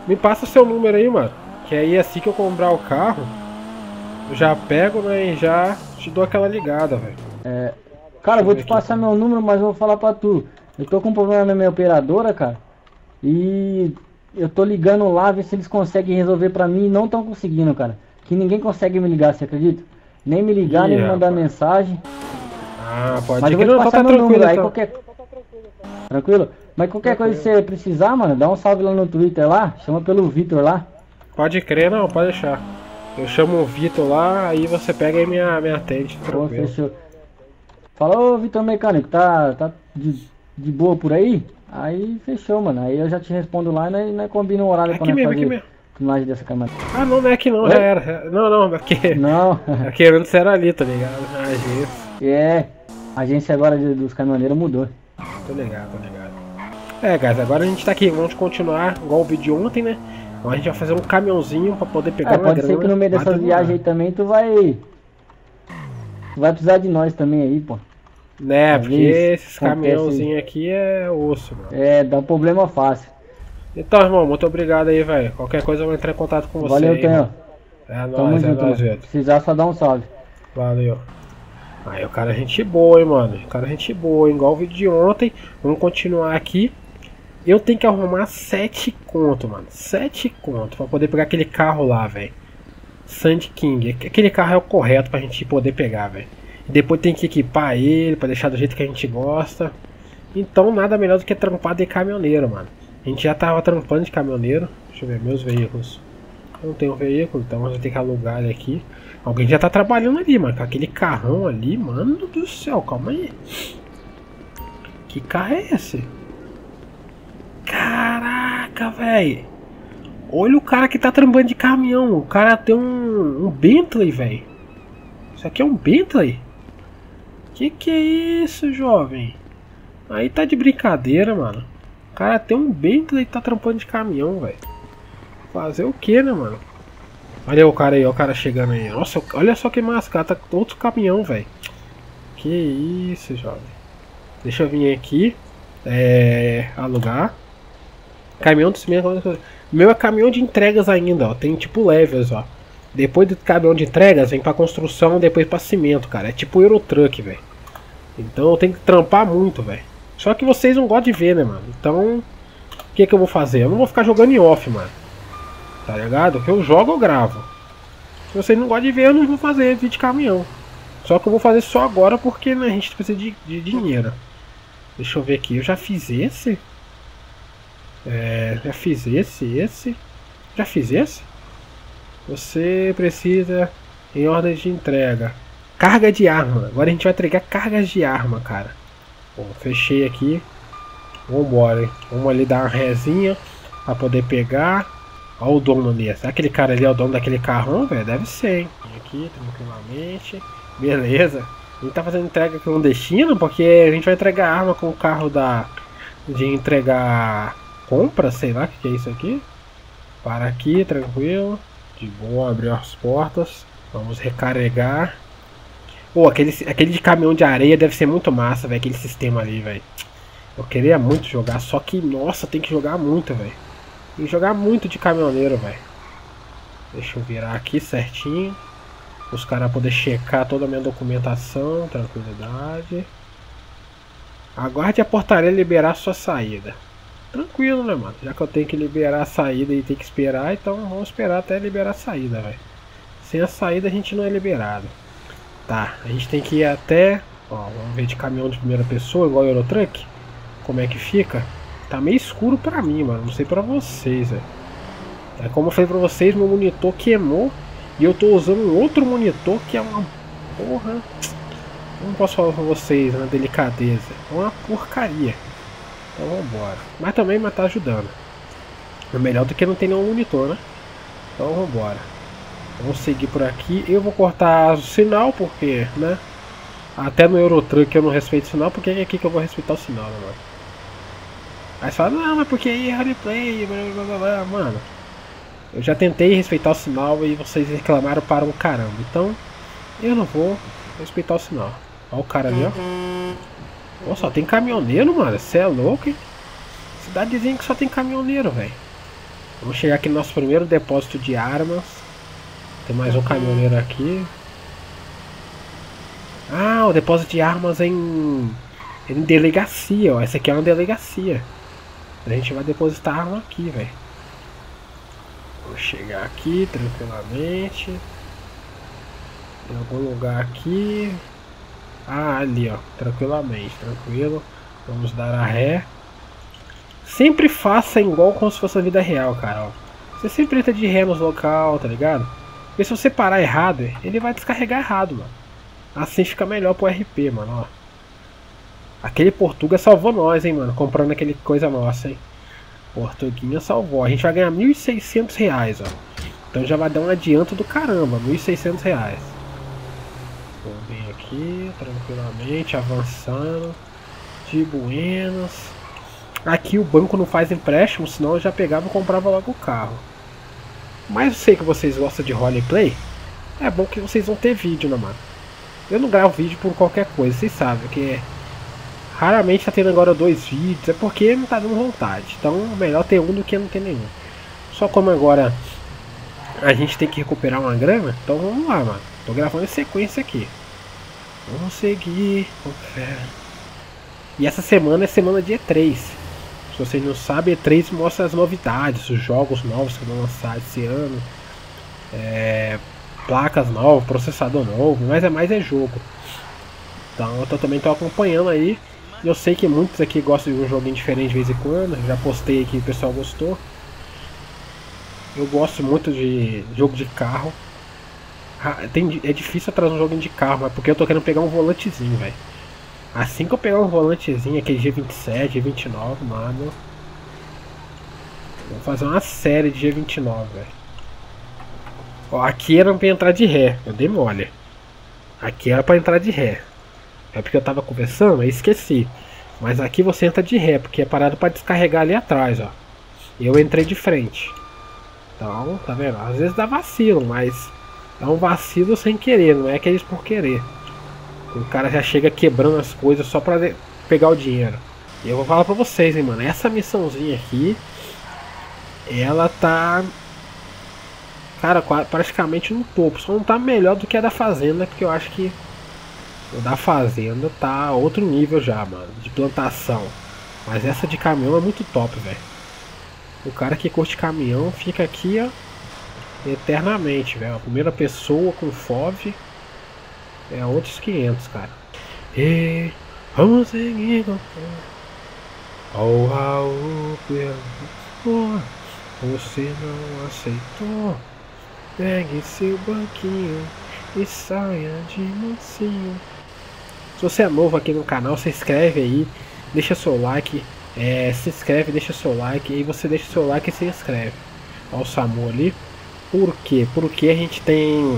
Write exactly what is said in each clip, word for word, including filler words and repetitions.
Me passa seu número aí, mano. Que aí assim que eu comprar o carro, eu já pego, né, e já te dou aquela ligada, velho. É, cara, eu vou te passar meu número, mas eu vou falar pra tu. Eu tô com um problema na minha operadora, cara. E eu tô ligando lá, ver se eles conseguem resolver pra mim e não estão conseguindo, cara. Que ninguém consegue me ligar, você acredita? Nem me ligar, Ih, nem me mandar rapaz. mensagem. Ah, pode Mas ir eu que vou te não, então passar tá meu tranquilo número, aí então. qualquer... Tranquilo? Mas qualquer coisa que Tranquilo. você precisar, mano, dá um salve lá no Twitter lá, chama pelo Vitor lá. Pode crer, não, pode deixar. Eu chamo o Vitor lá, aí você pega e me, me atende, Pô, tranquilo. fechou. Fala, ô Vitor Mecânico, tá, tá de, de boa por aí? Aí fechou, mano. Aí eu já te respondo lá e nós, nós combina um horário pra Aqui nós mesmo, aqui fazer mesmo. filmagem dessa câmera. Ah, não, não é aqui não, já Oi? era. Não, não, porque Não, aqui antes era ali, tá ligado? A agência. é. A agência agora de- dos caminhoneiros mudou. Tô ligado, tô ligado. É, guys, agora a gente tá aqui, vamos continuar igual o vídeo de ontem, né? Então a gente vai fazer um caminhãozinho pra poder pegar É, uma pode ser que grana. no meio Vai dessas demorar. viagens aí também tu vai. Tu vai precisar de nós também aí, pô. Né, Às porque vezes esses acontece. caminhãozinhos aqui é osso, mano. É, dá um problema fácil. Então, irmão, muito obrigado aí, velho. Qualquer coisa eu vou entrar em contato com você Valeu, aí, irmão. Tenho. É Tamo nóis, é junto, nóis, mano. velho. Precisar só dar um salve. Valeu. Aí o cara é gente boa, hein, mano. O cara é gente boa, hein? Igual o vídeo de ontem. Vamos continuar aqui. Eu tenho que arrumar sete conto, mano. Sete conto pra poder pegar aquele carro lá, velho. Sand King. Aquele carro é o correto pra gente poder pegar, velho. Depois tem que equipar ele pra deixar do jeito que a gente gosta. Então nada melhor do que trampar de caminhoneiro, mano. A gente já tava trampando de caminhoneiro. Deixa eu ver, meus veículos. Eu não tenho veículo, então a gente tem que alugar ele aqui. Alguém já tá trabalhando ali, mano. Com aquele carrão ali, mano do céu, calma aí. Que carro é esse? Caraca, velho. Olha o cara que tá trampando de caminhão. O cara tem um, um Bentley, velho. Isso aqui é um Bentley? Que que é isso, jovem? Aí tá de brincadeira, mano. O cara tem um Bentley e tá trampando de caminhão, velho. Fazer o que, né, mano? Olha o cara aí, ó, o cara chegando aí. Nossa, olha só que máscara, tá com outro caminhão, velho. Que isso, jovem. Deixa eu vir aqui. É. Alugar. Caminhão de cimento. Meu é caminhão de entregas ainda, ó. Tem tipo levels, ó. Depois do caminhão de entregas, vem pra construção, depois pra cimento, cara. É tipo Eurotruck, velho. Então eu tenho que trampar muito, velho. Só que vocês não gostam de ver, né, mano? Então, o que que eu vou fazer? Eu não vou ficar jogando em off, mano. Tá ligado? Que eu jogo, eu gravo. Se vocês não gostam de ver, eu não vou fazer vídeo de caminhão. Só que eu vou fazer só agora porque, né, a gente precisa de, de dinheiro. Deixa eu ver aqui. Eu já fiz esse? É, já fiz esse, esse. Já fiz esse? Você precisa em ordem de entrega. Carga de arma. Agora a gente vai entregar cargas de arma, cara. Bom, fechei aqui. Vambora, hein? Vamos ali dar uma rezinha pra poder pegar. Olha o dono ali. Será que aquele cara ali é o dono daquele carrão, velho? Deve ser, hein? Aqui, tranquilamente. Beleza. A gente tá fazendo entrega com um destino, porque a gente vai entregar arma com o carro da... de entregar compra, sei lá o que, que é isso aqui. Para aqui, tranquilo. De boa, abrir as portas. Vamos recarregar. Pô, aquele, aquele de caminhão de areia deve ser muito massa, velho. Aquele sistema ali, velho. Eu queria muito jogar, só que, nossa, tem que jogar muito, velho. Tem que jogar muito de caminhoneiro, velho. Deixa eu virar aqui certinho. Os caras poderem checar toda a minha documentação. Tranquilidade. Aguarde a portaria liberar sua saída. Tranquilo, né, mano? Já que eu tenho que liberar a saída e tem que esperar, então vamos esperar até liberar a saída, velho. Sem a saída a gente não é liberado. Tá, a gente tem que ir até... Ó, vamos ver de caminhão de primeira pessoa, igual o Eurotruck. Como é que fica? Tá meio escuro pra mim, mano. Não sei pra vocês, velho. É como eu falei pra vocês, meu monitor queimou. E eu tô usando um outro monitor que é uma porra. Não posso falar pra vocês na delicadeza. É uma porcaria. Então vambora. Mas também mas tá ajudando. É melhor do que não ter nenhum monitor, né? Então vambora. Vamos seguir por aqui. Eu vou cortar o sinal porque, né? Até no Eurotruck eu não respeito o sinal. Porque é aqui que eu vou respeitar o sinal, né, mano? Aí você fala, não, mas porque aí é roleplay, blá blá blá, mano. Eu já tentei respeitar o sinal e vocês reclamaram para um caramba. Então, eu não vou respeitar o sinal. Olha o cara ali, ó. Pô, só tem caminhoneiro, mano. Você é louco, hein? Cidadezinha que só tem caminhoneiro, velho. Vamos chegar aqui no nosso primeiro depósito de armas. Tem mais um caminhoneiro aqui. Ah, o depósito de armas em, em delegacia, ó. Essa aqui é uma delegacia. A gente vai depositar a arma aqui, velho. Vou chegar aqui tranquilamente. Em algum lugar aqui. Ah, ali, ó. Tranquilamente, tranquilo. Vamos dar a ré. Sempre faça igual como se fosse a vida real, cara, ó. Você sempre entra de ré nos local, tá ligado? Porque se você parar errado, ele vai descarregar errado, mano. Assim fica melhor pro R P, mano, ó. Aquele Portuga salvou nós, hein, mano. Comprando aquele coisa nossa, hein. Portuguinha salvou. A gente vai ganhar mil e seiscentos reais, ó. Então já vai dar um adianto do caramba, mil e seiscentos reais. Vou vir aqui, tranquilamente, avançando. De buenas. Aqui o banco não faz empréstimo, senão eu já pegava e comprava logo o carro. Mas eu sei que vocês gostam de roleplay. É bom que vocês vão ter vídeo, né, mano? Eu não gravo vídeo por qualquer coisa, vocês sabem que é... Raramente tá tendo agora dois vídeos, é porque não tá dando vontade. Então melhor ter um do que não ter nenhum. Só como agora a gente tem que recuperar uma grana, então vamos lá, mano. Tô gravando em sequência aqui. Vamos seguir com fé. E essa semana é semana de E três. Se vocês não sabem, E três mostra as novidades, os jogos novos que vão lançar esse ano. É... Placas novas, processador novo, mas é mais é jogo. Então eu tô, também tô acompanhando aí. Eu sei que muitos aqui gostam de um joguinho diferente de vez em quando. Já postei aqui, o pessoal gostou. Eu gosto muito de jogo de carro. Tem, é difícil atrás um joguinho de carro, mas porque eu tô querendo pegar um volantezinho, velho. Assim que eu pegar um volantezinho, aquele G vinte e sete, G vinte e nove, mano. Vou fazer uma série de G vinte e nove, velho. Ó, aqui era pra entrar de ré, eu dei mole. Aqui era pra entrar de ré. É porque eu tava conversando e esqueci. Mas aqui você entra de ré, porque é parado pra descarregar ali atrás, ó. E eu entrei de frente. Então, tá vendo? Às vezes dá vacilo, mas é um vacilo sem querer, não é aqueles por querer. O cara já chega quebrando as coisas só pra pegar o dinheiro. E eu vou falar pra vocês, hein, mano. Essa missãozinha aqui, ela tá... Cara, praticamente no topo. Só não tá melhor do que a da fazenda, porque eu acho que o da fazenda tá outro nível já, mano, de plantação. Mas essa de caminhão é muito top, velho. O cara que curte caminhão fica aqui, ó, eternamente, velho. A primeira pessoa com F O V é outros quinhentos, cara. E vamos seguir com oh, Raul, você não aceitou. Pegue seu banquinho e saia de mansinho. Se você é novo aqui no canal, se inscreve aí, deixa seu like, é, se inscreve, deixa seu like, e você deixa seu like e se inscreve. Olha o Samu ali. Por quê? Porque a gente tem...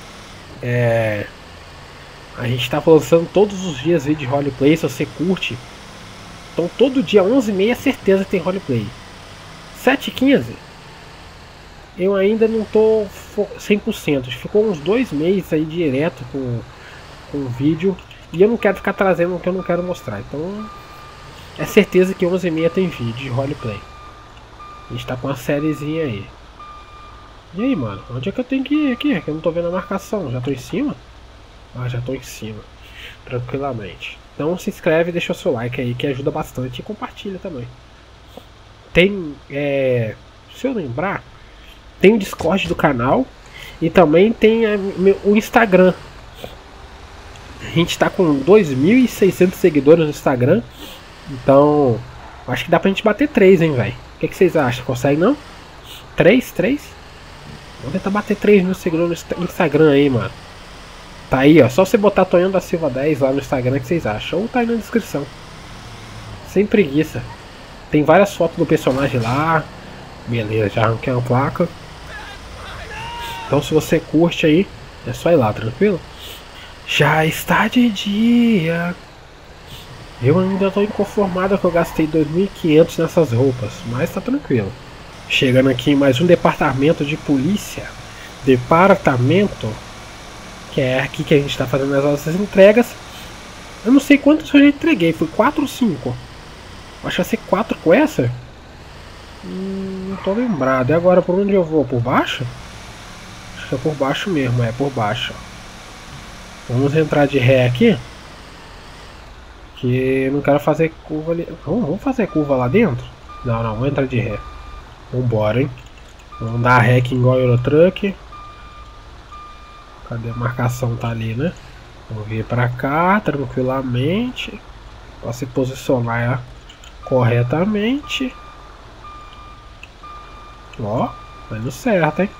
É, a gente tá lançando todos os dias vídeo de roleplay, se você curte. Então todo dia, onze e meia, é certeza que tem roleplay. sete e quinze, eu ainda não tô cem por cento. Ficou uns dois meses aí direto com, com vídeo. E eu não quero ficar trazendo o que eu não quero mostrar. Então é certeza que onze e meia tem vídeo de roleplay. A gente tá com uma sériezinha aí. E aí, mano? Onde é que eu tenho que ir aqui? Que eu não tô vendo a marcação. Já tô em cima? Ah, já tô em cima. Tranquilamente. Então se inscreve e deixa o seu like aí, que ajuda bastante. E compartilha também. Tem, é... se eu lembrar, tem o Discord do canal. E também tem a, o Instagram. A gente tá com dois mil e seiscentos seguidores no Instagram. Então, acho que dá pra gente bater três, hein, velho. O que, que vocês acham? Consegue não? três? três? Vamos tentar bater três mil seguidores no Instagram aí, mano. Tá aí, ó. Só você botar Tonhão da Silva dez lá no Instagram, que vocês acham. Ou tá aí na descrição. Sem preguiça. Tem várias fotos do personagem lá. Beleza, já arranquei uma placa. Então se você curte aí, é só ir lá, tranquilo? Já está de dia. Eu ainda estou inconformado que eu gastei dois mil e quinhentos nessas roupas, mas tá tranquilo. Chegando aqui em mais um departamento de polícia. Departamento, que é aqui que a gente está fazendo as nossas entregas. Eu não sei quantas eu já entreguei, foi quatro ou cinco? Acho que vai ser quatro com essa. Hum, não tô lembrado. E agora por onde eu vou? Por baixo? Acho que é por baixo mesmo, é por baixo. Vamos entrar de ré aqui. Que não quero fazer curva ali. Vamos, vamos fazer curva lá dentro? Não, não, vamos entrar de ré. Vambora, hein? Vamos dar ré aqui igual Eurotruck. Cadê a marcação? Tá ali, né? Vamos vir pra cá tranquilamente. Pra se posicionar corretamente. Ó, vai no certo, hein?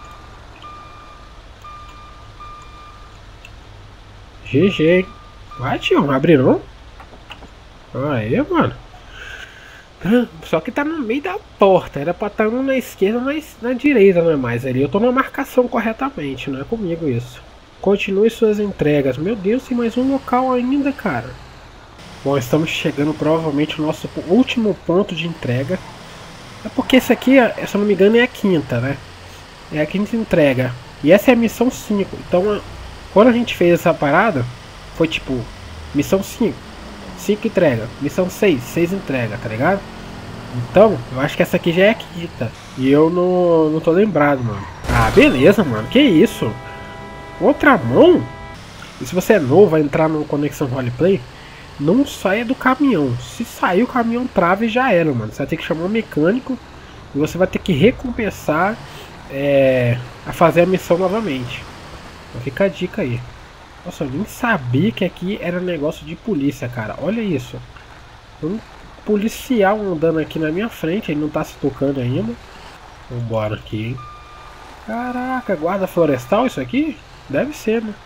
G G, hein? Vai, tio, não abre não? Aí, mano. Só que tá no meio da porta. Era pra estar um na esquerda, mas na direita não é mais ali. Eu tô na marcação corretamente, não é comigo isso. Continue suas entregas. Meu Deus, tem mais um local ainda, cara. Bom, estamos chegando provavelmente ao nosso último ponto de entrega. É porque esse aqui, se eu não me engano, é a quinta, né? É a quinta entrega. E essa é a missão cinco. Então, quando a gente fez essa parada, foi tipo, missão cinco, cinco entrega. Missão seis, seis entrega, tá ligado? Então, eu acho que essa aqui já é a quinta. E eu não, não tô lembrado, mano. Ah, beleza, mano. Que isso? Outra mão? E se você é novo, vai entrar no Conexão Roleplay, não saia do caminhão. Se sair o caminhão trava e já era, mano. Você vai ter que chamar um mecânico e você vai ter que recompensar é, a fazer a missão novamente. Então fica a dica aí. Nossa, eu nem sabia que aqui era negócio de polícia, cara. Olha isso. Um policial andando aqui na minha frente, ele não tá se tocando ainda. Vambora aqui, hein. Caraca, guarda florestal isso aqui? Deve ser, né?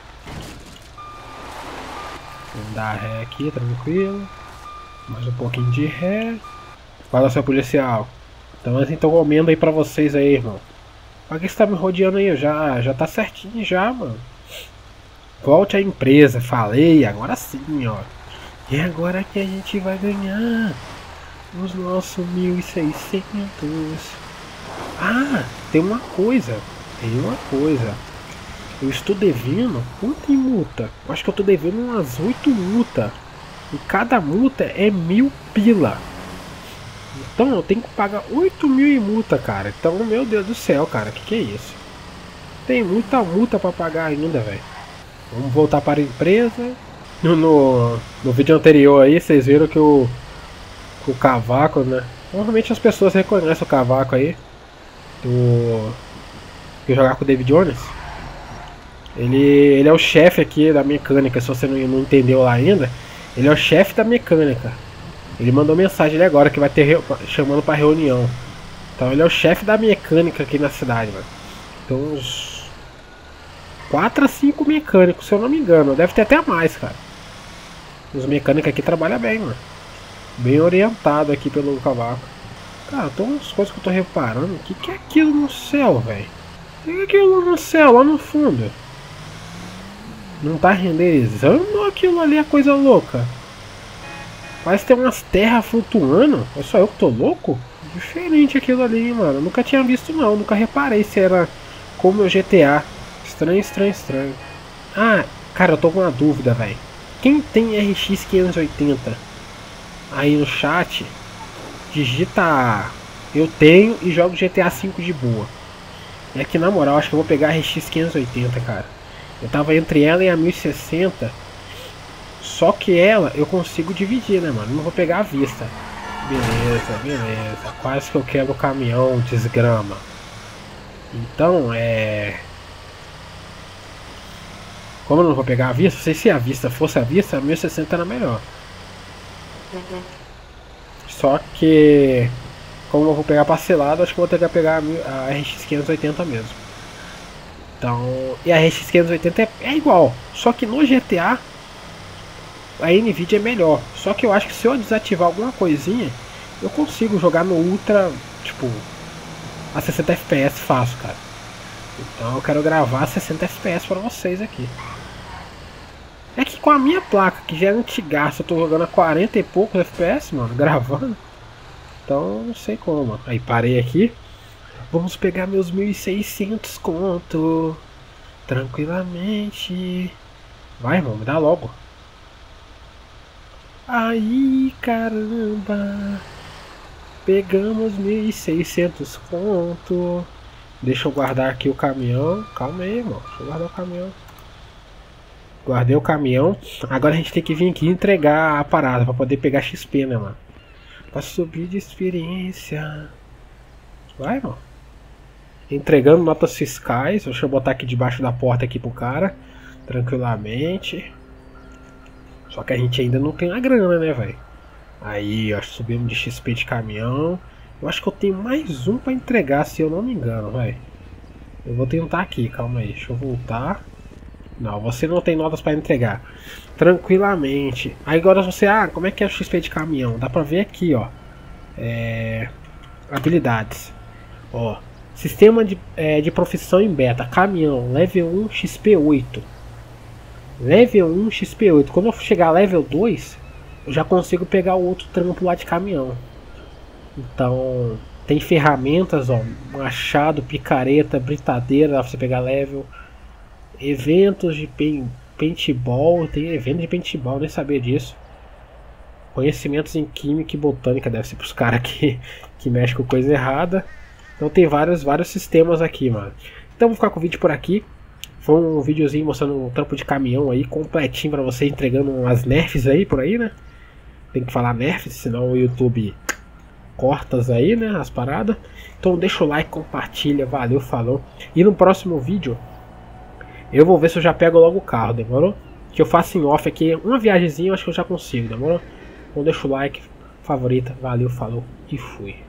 Vamos dar ré aqui, tranquilo. Mais um pouquinho de ré. Fala, seu policial. Então assim, tô comendo aí pra vocês aí, irmão. Pra que você tá me rodeando aí? Já, já tá certinho já, mano. Volte à empresa, falei, agora sim, ó. E agora que a gente vai ganhar os nossos mil e seiscentos. Ah, tem uma coisa. Tem uma coisa. Eu estou devendo quanto em multa? Eu acho que eu estou devendo umas oito multas. E cada multa é mil pila. Então eu tenho que pagar oito mil em multa, cara. Então, meu Deus do céu, cara, que que é isso? Tem muita multa para pagar ainda, velho. Vamos voltar para a empresa. No, no, no vídeo anterior aí, vocês viram que o, que o Cavaco, né? Normalmente as pessoas reconhecem o Cavaco aí. Do, que jogar com o David Jones. Ele, ele é o chefe aqui da mecânica, se você não, não entendeu lá ainda. Ele é o chefe da mecânica. Ele mandou mensagem ali agora que vai ter chamando para reunião. Então ele é o chefe da mecânica aqui na cidade, mano. Então uns quatro a cinco mecânicos, se eu não me engano. Deve ter até mais, cara. Os mecânicos aqui trabalham bem, mano. Bem orientado aqui pelo Cavaco. Cara, tem umas coisas que eu tô reparando. O que, que é aquilo no céu, velho? O que é aquilo no céu, lá no fundo? Não tá renderizando aquilo ali, é coisa louca. Parece ter umas terras flutuando. É só eu que tô louco? Diferente aquilo ali, mano. Eu nunca tinha visto não, nunca reparei se era como o G T A. Estranho, estranho, estranho. Ah, cara, eu tô com uma dúvida, velho. Quem tem R X quinhentos e oitenta aí no chat, digita eu tenho e jogo G T A cinco de boa. E aqui na moral, acho que eu vou pegar a R X quinhentos e oitenta, cara. Eu tava entre ela e a mil e sessenta. Só que ela eu consigo dividir, né, mano? Não vou pegar à vista. Beleza, beleza. Quase que eu quebro o caminhão, desgrama. Então, é... Como eu não vou pegar à vista, não sei se a vista fosse à vista, a mil e sessenta era melhor. Só que... Como eu vou pegar parcelado, acho que eu vou ter que pegar a R X quinhentos e oitenta mesmo. Então... E a R X quinhentos e oitenta é, é igual. Só que no G T A... A Nvidia é melhor. Só que eu acho que se eu desativar alguma coisinha, eu consigo jogar no Ultra, tipo, a sessenta F P S fácil, cara. Então eu quero gravar sessenta F P S pra vocês aqui. É que com a minha placa, que já é antigaça, eu tô jogando a quarenta e poucos F P S, mano, gravando. Então não sei como. Aí parei aqui. Vamos pegar meus mil e seiscentos conto. Tranquilamente. Vai, irmão, me dá logo. Aí, caramba. Pegamos mil e seiscentos conto. Deixa eu guardar aqui o caminhão. Calma aí, irmão. Deixa eu guardar o caminhão. Guardei o caminhão. Agora a gente tem que vir aqui entregar a parada pra poder pegar X P, né, mano? Pra subir de experiência. Vai, irmão. Entregando notas fiscais. Deixa eu botar aqui debaixo da porta aqui pro cara. Tranquilamente. Só que a gente ainda não tem a grana, né, velho? Aí, ó, subimos de X P de caminhão. Eu acho que eu tenho mais um pra entregar, se eu não me engano, velho. Eu vou tentar aqui, calma aí. Deixa eu voltar. Não, você não tem notas pra entregar. Tranquilamente. Aí agora você, ah, como é que é o X P de caminhão? Dá pra ver aqui, ó. É... Habilidades. Ó. Sistema de, é, de profissão em beta. Caminhão, level um, X P oito. Level um, X P oito. Quando eu chegar a level dois, eu já consigo pegar o outro trampo lá de caminhão. Então, tem ferramentas, ó. Machado, picareta, britadeira, dá pra você pegar level. Eventos de pen, paintball. Tem evento de paintball, nem sabia disso. Conhecimentos em química e botânica. Deve ser pros caras que, que mexem com coisa errada. Então tem vários, vários sistemas aqui, mano. Então vou ficar com o vídeo por aqui. Foi um videozinho mostrando um trampo de caminhão aí, completinho pra você, entregando umas nerfs aí por aí, né? Tem que falar nerfs, senão o YouTube cortas aí, né, as paradas. Então deixa o like, compartilha, valeu, falou. E no próximo vídeo eu vou ver se eu já pego logo o carro, demorou? Que eu faço em off aqui, uma viagemzinha eu acho que eu já consigo, demorou? Então deixa o like, favorita, valeu, falou e fui.